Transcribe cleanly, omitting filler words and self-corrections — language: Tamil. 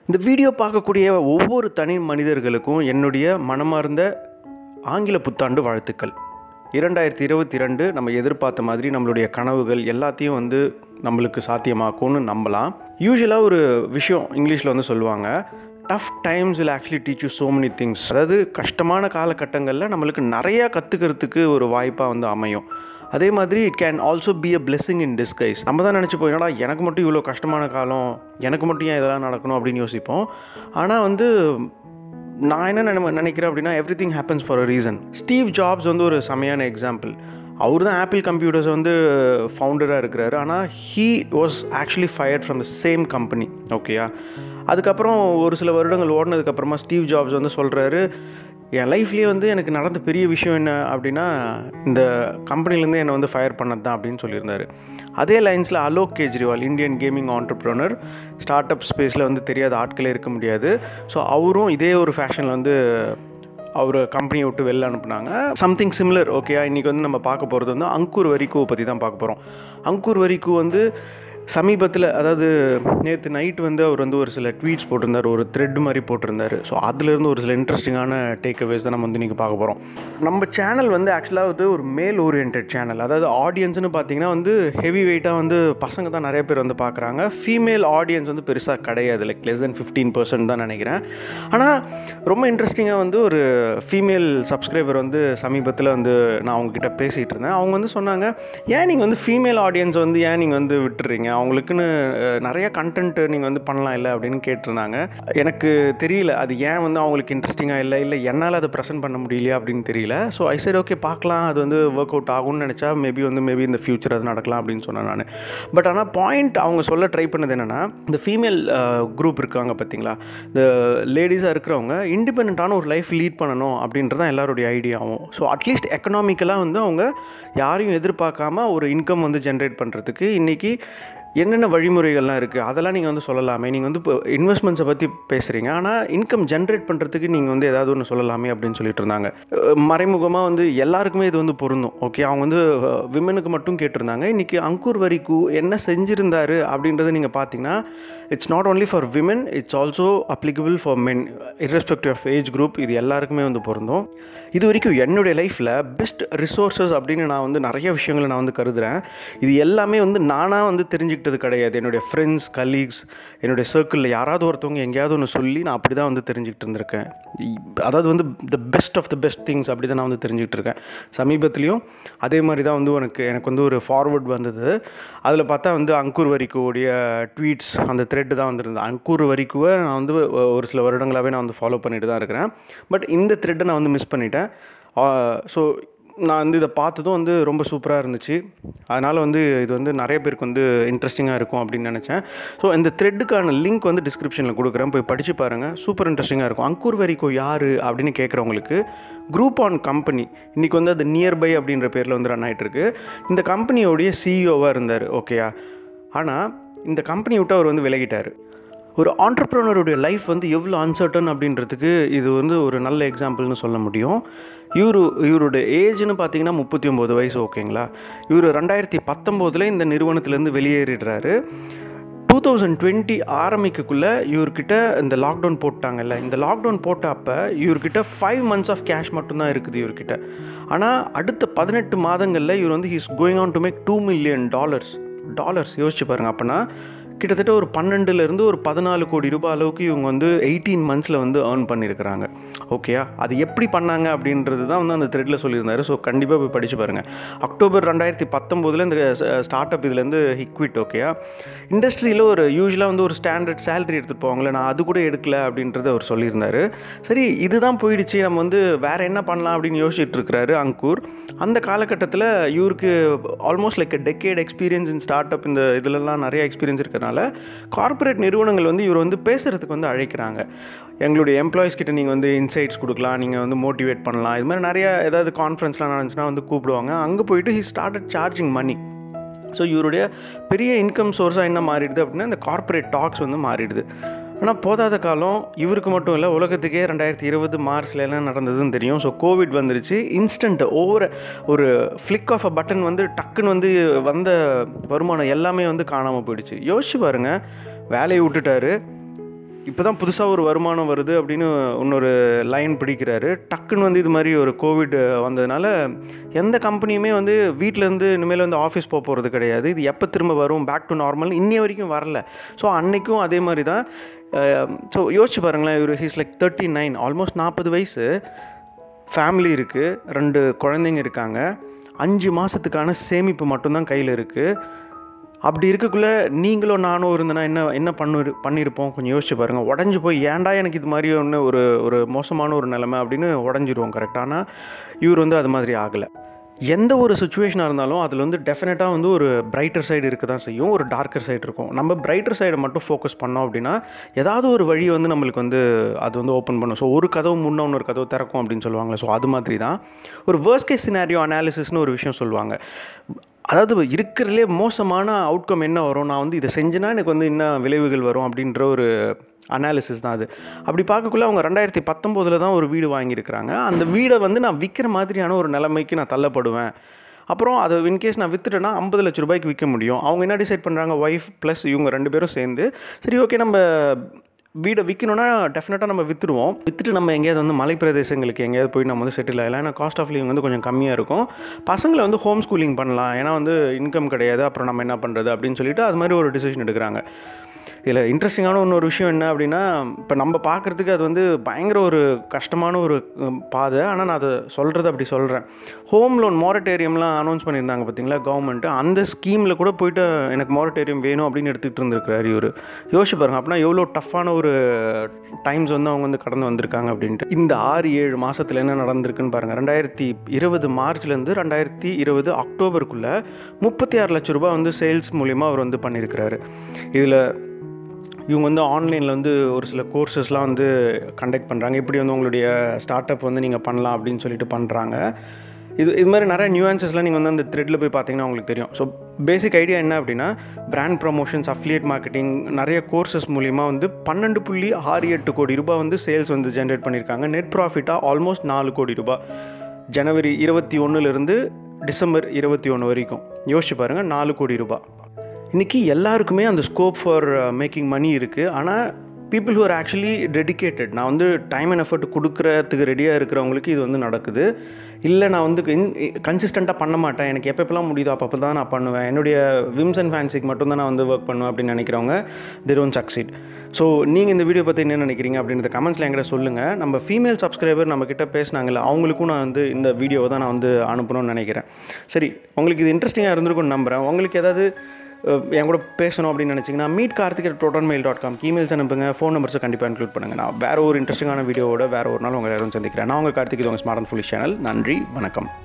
இந்த வீடியோ பார்க்கக்கூடிய ஒவ்வொரு தனி மனிதர்களுக்கும் என்னுடைய மனமார்ந்த ஆங்கில புத்தாண்டு வாழ்த்துக்கள். 2022 நம்ம எதிர்பார்த்த மாதிரி நம்மளுடைய கனவுகள் எல்லாத்தையும் நம்மளுக்கு சாத்தியமாக்கும்னு நம்பலாம். யூசுவலாக ஒரு விஷயம் இங்கிலீஷில் சொல்லுவாங்க, tough times will actually teach you so many things. அதாவது கஷ்டமான காலகட்டங்களில் நம்மளுக்கு நிறையா கற்றுக்கிறதுக்கு ஒரு வாய்ப்பாக அமையும். அதே மாதிரி it can also be a blessing in disguise. நம்ம தான் நினச்சி போயிடா எனக்கு மட்டும் இவ்வளோ கஷ்டமான காலம், எனக்கு மட்டும் ஏன் இதெல்லாம் நடக்கணும் அப்படின்னு யோசிப்போம். ஆனால் நான் என்ன நினைக்கிறேன் அப்படின்னா, everything happens for a reason. Steve Jobs ஒரு செமையான எக்ஸாம்பிள். அவர் தான் ஆப்பிள் கம்ப்யூட்டர்ஸ் ஃபவுண்டராக இருக்கிறாரு. ஆனால் he was actually fired from the same company. ஓகேயா, அதுக்கப்புறம் ஒரு சில வருடங்கள் ஓடினதுக்கப்புறமா ஸ்டீவ் ஜாப்ஸ் சொல்கிறாரு, என் லைஃப்லேயே எனக்கு நடந்த பெரிய விஷயம் என்ன அப்படின்னா, இந்த கம்பெனிலேருந்து என்னை ஃபயர் பண்ணது தான் அப்படின்னு சொல்லியிருந்தார். அதே லைன்ஸில் Alok Kejriwal, Indian gaming entrepreneur, start up ஸ்பேஸில் தெரியாத ஆட்களே இருக்க முடியாது. ஸோ அவரும் இதே ஒரு ஃபேஷனில் அவர் கம்பெனியை விட்டு வெளில அனுப்புனாங்க. Something similar. ஓகே, இன்றைக்கி நம்ம பார்க்க போகிறது அங்கூர் வரிக்கூவை பற்றி தான் பார்க்க போகிறோம். அங்கூர் வரிக்கூ சமீபத்தில், அதாவது நேற்று நைட் அவர் ஒரு சில ட்வீட்ஸ் போட்டிருந்தார், ஒரு த்ரெட் மாதிரி போட்டிருந்தார். ஸோ அதுலேருந்து ஒரு சில இன்ட்ரெஸ்டிங்கான டேக்அவேஸ் தான் நம்ம இன்றைக்கி பார்க்க போகிறோம். நம்ம சேனல் ஆக்சுவலாக ஒரு மேல் ஓரியன்ட் சேனல். அதாவது ஆடியன்ஸ்னு பார்த்தீங்கன்னா ஹெவி வெயிட்டாக பசங்க தான் நிறைய பேர் பார்க்குறாங்க. ஃபீமேல் ஆடியன்ஸ் பெருசாக கிடையாது, லைக் less than 15% தான் நினைக்கிறேன். ஆனால் ரொம்ப இன்ட்ரெஸ்டிங்காக ஒரு ஃபீமேல் சப்ஸ்கிரைபர் சமீபத்தில் நான் அவங்கக்கிட்ட பேசிகிட்டு இருந்தேன். அவங்க சொன்னாங்க, ஏன் நீங்கள் ஃபீமேல் ஆடியன்ஸ் ஏன் நீங்கள் விட்டுறீங்க, அவங்களுக்குன்னு நிறைய கண்டென்ட் நீங்கள் பண்ணலாம் இல்லை அப்படின்னு கேட்டிருந்தாங்க. எனக்கு தெரியல அது ஏன் அவங்களுக்கு இன்ட்ரெஸ்டிங்காக இல்லை என்னால் அதை ப்ரெசென்ட் பண்ண முடியலையா அப்படின்னு தெரியல. ஸோ ஐ சைட் ஓகே, பார்க்கலாம், அது ஒர்க் அவுட் ஆகும்னு நினச்சா மேபி இந்த ஃபியூச்சர் அது நடக்கலாம் அப்படின்னு சொன்னேன் நான். பட் ஆனால் பாயிண்ட் அவங்க சொல்ல ட்ரை பண்ணது என்னென்னா, இந்த ஃபீமேல் குரூப் இருக்காங்க பார்த்தீங்களா, இந்த லேடிஸாக இருக்கிறவங்க இண்டிபெண்ட்டான ஒரு லைஃப் லீட் பண்ணணும் அப்படின்றது தான் எல்லாருடைய ஐடியாவும். ஸோ அட்லீஸ்ட் எக்கனாமிக்கலாக அவங்க யாரையும் எதிர்பார்க்காம ஒரு இன்கம் ஜென்ரேட் பண்ணுறதுக்கு இன்றைக்கி என்னென்ன வழிமுறைகள்லாம் இருக்குது அதெல்லாம் நீங்கள் சொல்லலாமே. நீங்கள் இப்போ இன்வெஸ்ட்மெண்ட்ஸை பற்றி பேசுகிறீங்க, ஆனால் இன்கம் ஜென்ரேட் பண்ணுறதுக்கு நீங்கள் ஏதாவது ஒன்று சொல்லலாமே அப்படின்னு சொல்லிட்டு இருந்தாங்க. மறைமுகமாக எல்லாருக்குமே இது பொருந்தும். ஓகே, அவங்க விமனுக்கு மட்டும் கேட்டிருந்தாங்க. இன்றைக்கி அங்கூர் வரிக்கூ என்ன செஞ்சுருந்தார் அப்படின்றத நீங்கள் பார்த்தீங்கன்னா, it's not only for women, it's also applicable for men, irrespective of age group. இது எல்லாருக்குமே பொருந்தும். இது வரைக்கும் என்னுடைய லைஃப்பில் பெஸ்ட் ரிசோர்ஸஸ் அப்படின்னு நான் நிறைய விஷயங்களை நான் கருதுகிறேன். இது எல்லாமே நானாக தெரிஞ்சுக்கிட்டது கிடையாது. என்னுடைய ஃப்ரெண்ட்ஸ், கலீக்ஸ், என்னுடைய சர்க்கிளில் யாராவது ஒருத்தவங்க எங்கேயாவது ஒன்று சொல்லி நான் அப்படி தான் தெரிஞ்சுக்கிட்டு இருந்திருக்கேன். அதாவது the best of the best things அப்படி தான் நான் தெரிஞ்சுக்கிட்டு இருக்கேன். சமீபத்துலேயும் அதே மாதிரி தான் எனக்கு ஒரு ஃபார்வர்ட் வந்தது. அதில் பார்த்தா அங்கூர் வரிக்கூடைய ட்வீட்ஸ், அந்த த்ரெட்டு தான் இருந்தது. அங்கூர் வரிக்கூவை நான் ஒரு சில வருடங்களாகவே நான் ஃபாலோ பண்ணிட்டு தான் இருக்கிறேன். பட் இந்த த்ரெட்டை நான் மிஸ் பண்ணிட்டேன். ஸோ நான் இதை பார்த்ததும் ரொம்ப சூப்பராக இருந்துச்சு. அதனால் இது நிறைய பேருக்கு இன்ட்ரெஸ்டிங்காக இருக்கும் அப்படின்னு நினச்சேன். ஸோ இந்த த்ரெட்டுக்கான லிங்க் டிஸ்கிரிப்ஷனில் கொடுக்குறேன், போய் படித்து பாருங்கள். சூப்பர் இன்ட்ரெஸ்டிங்காக இருக்கும். அங்கூர் வரிக்கூ யார் அப்படின்னு கேட்குறவங்களுக்கு, குரூப் ஆன் கம்பெனி இன்றைக்கி அது நியர்பை அப்படின்ற பேரில் ரன் ஆகிட்டுருக்கு. இந்த கம்பெனியோடைய சிஇஓவாக இருந்தார். ஓகேயா, ஆனால் இந்த கம்பெனி விட்டு அவர் விலகிட்டார். ஒரு ஆண்டர்ப்ரனருடைய லைஃப் எவ்வளோ அன்சர்டன் அப்படின்றதுக்கு இது ஒரு நல்ல எக்ஸாம்பிள்னு சொல்ல முடியும். இவருடைய ஏஜ்னு பார்த்தீங்கன்னா 39 வயசு. ஓகேங்களா, இவர் 2019 இந்த நிறுவனத்துலேருந்து வெளியேறிடுறாரு. 2020 ஆரம்பிக்கக்குள்ளே இவர்கிட்ட இந்த லாக்டவுன் போட்டாங்கல்ல, இந்த லாக்டவுன் போட்ட அப்போ இவர்கிட்ட 5 months ஆஃப் கேஷ் மட்டும்தான் இருக்குது இவர்கிட்ட. ஆனால் அடுத்த 18 மாதங்களில் இவர் he's going on to make $2 million. யோசிச்சு பாருங்கள். அப்போனா கிட்டத்தட்ட ஒரு 12லேருந்து ஒரு 14 கோடி ரூபாய் அளவுக்கு இவங்க 18 monthsல ஏர்ன் பண்ணியிருக்கிறாங்க. ஓகேயா, அது எப்படி பண்ணாங்க அப்படின்றது தான் அந்த த்ரெட்டில் சொல்லியிருந்தார். ஸோ கண்டிப்பாக போய் படித்து பாருங்கள். அக்டோபர் 2019 இந்த ஸ்டார்ட் அப் இதுலேருந்து ஹிக்விட். ஓகேயா, இண்டஸ்ட்ரியில் ஒரு யூஸ்வலாக ஒரு ஸ்டாண்டர்ட் சேலரி எடுத்துகிட்டு போவாங்களே, நான் அது கூட எடுக்கல அப்படின்றத அவர் சொல்லியிருந்தார். சரி, இதுதான் போயிடுச்சு, நம்ம வேறு என்ன பண்ணலாம் அப்படின்னு யோசிச்சுட்டு இருக்கிறாரு அங்கூர். அந்த காலகட்டத்தில் இவருக்கு almost like decade experience in start up, இந்த இதிலெல்லாம் நிறைய எக்ஸ்பீரியன்ஸ் இருக்கிறனால கார்ப்பரேட் நிறுவனங்கள் இவர் பேசுகிறதுக்கு அழைக்கிறாங்க. எங்களுடைய எம்ப்ளாயிஸ் கிட்ட நீங்கள் இன்சைட்ஸ் கொடுக்கலாம், நீங்கள் மோட்டிவேட் பண்ணலாம். இது மாதிரி நிறையா ஏதாவது கான்ஃபரன்ஸ்லாம் நடந்துச்சுன்னா கூப்பிடுவாங்க. அங்கே போயிட்டு he started charging money. So இவருடைய பெரிய இன்கம் சோர்ஸாக என்ன மாறிடுது அப்படின்னா, இந்த கார்ப்பரேட் டாக்ஸ் மாறிடுது. ஆனால் போதாத காலம் இவருக்கு மட்டும் இல்லை, உலகத்துக்கே 2020 மார்ச்சில் என்ன நடந்ததுன்னு தெரியும். ஸோ கோவிட் வந்துருச்சு. இன்ஸ்டன்ட் ஒரு ஃப்ளிக் ஆஃப் அ பட்டன் டக்குன்னு வந்த வருமானம் எல்லாமே காணாமல் போயிடுச்சு. யோசிச்சு பாருங்கள், வேலையை விட்டுட்டாரு, இப்போ தான் புதுசாக ஒரு வருமானம் வருது அப்படின்னு இன்னொரு லைன் பிடிக்கிறாரு. டக்குன்னு வந்து இது மாதிரி ஒரு கோவிட் வந்ததுனால எந்த கம்பெனியுமே வந்து வீட்டிலேருந்து இனிமேல் வந்து ஆஃபீஸ் போகிறது கிடையாது. இது எப்போ திரும்ப வரும் பேக் டு நார்மல் இன்னைய வரைக்கும் வரல. ஸோ அன்னைக்கும் அதே மாதிரி தான். ஸோ யோசிச்சு பாருங்களேன், இவர் ஹீஸ் லைக் 39, ஆல்மோஸ்ட் 40 வயசு. ஃபேமிலி இருக்குது, 2 குழந்தைங்க இருக்காங்க. 5 மாதத்துக்கான சேமிப்பு மட்டும்தான் கையில் இருக்குது. அப்படி இருக்கக்குள்ளே நீங்களும் நானும் இருந்தேன்னா என்ன பண்ணியிருப்போம் கொஞ்சம் யோசிச்சு பாருங்கள். உடஞ்சி போய் ஏன்டா எனக்கு இது மாதிரி ஒரு மோசமான ஒரு நிலைமை அப்படின்னு உடஞ்சிருவோம் கரெக்டாக. ஆனால் இவர் வந்து அது மாதிரி ஆகலை. எந்த ஒரு சுச்சுவேஷனாக இருந்தாலும் அதில் வந்து டெஃபினட்டாக வந்து ஒரு பிரைட்டர் சைடு இருக்க தான் செய்யும், ஒரு டார்க்கர் சைடு இருக்கும். நம்ம பிரைட்டர் சைடை மட்டும் ஃபோக்கஸ் பண்ணோம் அப்படின்னா ஏதாவது ஒரு வழி வந்து நம்மளுக்கு வந்து அது வந்து ஓப்பன் பண்ணும். ஸோ ஒரு கதவு முன்னே இன்னொரு கதவு திறக்கும் அப்படின்னு சொல்லுவாங்க. ஸோ அது மாதிரி தான் ஒரு வேர்ஸ்ட் கேஸ் சினாரியோ அனாலிசிஸ்னு ஒரு விஷயம் சொல்லுவாங்க. அதாவது இருக்கிறதுலே மோசமான அவுட்கம் என்ன வரும், நான் வந்து இதை செஞ்சேன்னா எனக்கு வந்து என்ன விளைவுகள் வரும் அப்படின்ற ஒரு அனாலிசிஸ் தான் அது. அப்படி பார்க்கக்குள்ள அவங்க 2019 தான் ஒரு வீடு வாங்கியிருக்கிறாங்க. அந்த வீடை வந்து நான் விற்கிற மாதிரியான ஒரு நிலைமைக்கு நான் தள்ளப்படுவேன். அப்புறம் அதை இன்கேஸ் நான் விற்றுட்டேன்னா 50 லட்ச ரூபாய்க்கு விற்க முடியும். அவங்க என்ன டிசைட் பண்ணுறாங்க, ஒய்ஃப் ப்ளஸ் இவங்க 2 பேரும் சேர்ந்து, சரி ஓகே நம்ம வீடை விற்கணுன்னா டெஃபினட்டாக நம்ம விற்றுட்டு நம்ம எங்கேயாவது வந்து மலை பிரதேசங்களுக்கு எங்கேயாவது போய் நம்ம வந்து செட்டில் ஆகலாம். ஏன்னா காஸ்ட் ஆஃப் லிவிங் வந்து கொஞ்சம் கம்மியாக இருக்கும். பசங்களை வந்து ஹோம் ஸ்கூலிங் பண்ணலாம், ஏன்னா வந்து இன்கம் கிடையாது, அப்புறம் நம்ம என்ன பண்ணுறது அப்படின்னு சொல்லிட்டு அது மாதிரி ஒரு டிசிஷன் எடுக்கிறாங்க. இதில் இன்ட்ரெஸ்டிங்கான இன்னொரு விஷயம் என்ன அப்படின்னா, இப்போ நம்ம பார்க்குறதுக்கு அது வந்து பயங்கர ஒரு கஷ்டமான ஒரு பாதை. ஆனால் நான் அதை அப்படி சொல்கிறேன். ஹோம் லோன் மொரட்டோரியம்லாம் அனௌன்ஸ் பண்ணியிருந்தாங்க பார்த்தீங்களா கவர்மெண்ட்டு, அந்த ஸ்கீமில் கூட போய்ட்டு எனக்கு மொரட்டோரியம் வேணும் அப்படின்னு எடுத்துகிட்டு இருந்திருக்கிறார் இவர். யோசிச்சு பாருங்கள், அப்படின்னா எவ்வளோ டஃப்பான ஒரு டைம்ஸ் வந்து அவங்க வந்து கடந்து வந்திருக்காங்க அப்படின்ட்டு. இந்த 6-7 மாதத்தில் என்ன நடந்திருக்குன்னு பாருங்கள். 2020 மார்ச்லேருந்து 2020 அக்டோபருக்குள்ளே 36 லட்ச ரூபா வந்து சேல்ஸ் மூலிமா அவர் வந்து பண்ணியிருக்கிறாரு. இதில் இவங்க வந்து ஆன்லைனில் வந்து ஒரு சில கோர்சஸ்லாம் வந்து கண்டக்ட் பண்ணுறாங்க. இப்படி வந்து உங்களுடைய ஸ்டார்ட் அப் வந்து நீங்கள் பண்ணலாம் அப்படின்னு சொல்லிட்டு பண்ணுறாங்க. இது மாதிரி நிறைய நியூஆன்சஸ்லாம் நீங்கள் வந்து அந்த த்ரெட்டில் போய் பார்த்தீங்கன்னா உங்களுக்கு தெரியும். ஸோ பேசிக் ஐடியா என்ன அப்படின்னா, பிராண்ட் ப்ரமோஷன்ஸ், அஃபிலியேட் மார்க்கெட்டிங், நிறைய கோர்சஸ் மூலிமா வந்து 12.68 கோடி ரூபாய் வந்து சேல்ஸ் வந்து ஜென்ரேட் பண்ணியிருக்காங்க. நெட் ப்ராஃபிட்டாக ஆல்மோஸ்ட் 4 கோடி ரூபாய் ஜனவரி 21 டிசம்பர் 21 வரைக்கும். யோசிச்சு பாருங்கள், 4 கோடி ரூபாய். இன்றைக்கி எல்லாருக்குமே அந்த ஸ்கோப் ஃபார் மேக்கிங் மணி இருக்குது. ஆனால் people who are actually dedicated, நான் வந்து டைம் அண்ட் எஃபர்ட் கொடுக்குறதுக்கு ரெடியாக இருக்கிறவங்களுக்கு இது வந்து நடக்குது. இல்லை நான் வந்து கன்சிஸ்டண்ட்டாக பண்ண மாட்டேன், எனக்கு எப்பப்பெல்லாம் முடியுதோ அப்போ தான் நான் பண்ணுவேன், என்னுடைய விம்ஸ் அண்ட் ஃபேன்சிக்கு மட்டும்தான் நான் வந்து ஒர்க் பண்ணுவேன் அப்படின்னு நினைக்கிறவங்க they don't succeed. ஸோ நீங்கள் இந்த வீடியோ பற்றி என்ன நினைக்கிறீங்க அப்படின்றத கமெண்ட்ஸில் என்கிட்ட சொல்லுங்கள். நம்ம ஃபீமேல் சப்ஸ்கிரைபர் நம்மக்கிட்ட பேசினாங்கல்ல, அவங்களுக்கும் நான் வந்து இந்த வீடியோவை தான் நான் வந்து அனுப்பணும்னு நினைக்கிறேன். சரி, உங்களுக்கு இது இன்ட்ரெஸ்டிங்காக இருந்திருக்கும்னு நம்புகிறேன். உங்களுக்கு ஏதாவது என் கூட பேசணும் அப்படின்னு நினச்சிங்கன்னா meetkarthik@protonmail.com இமெயில்ஸ் அனுப்புங்க. ஃபோன் நம்பர்ஸை கண்டிப்பாக இன்க்ளூட் பண்ணுங்கள். நான் வேறு ஒரு இன்ட்ரெஸ்டிங்கான வீடியோவோட வேறு ஒரு நாள் உங்கள் யாரும் சந்திக்கிறேன். நான் உங்கள் கார்த்திக், இது உங்கள் ஸ்மார்ட் அண்ட் ஃபுல்லிஷ் சேனல். நன்றி, வணக்கம்.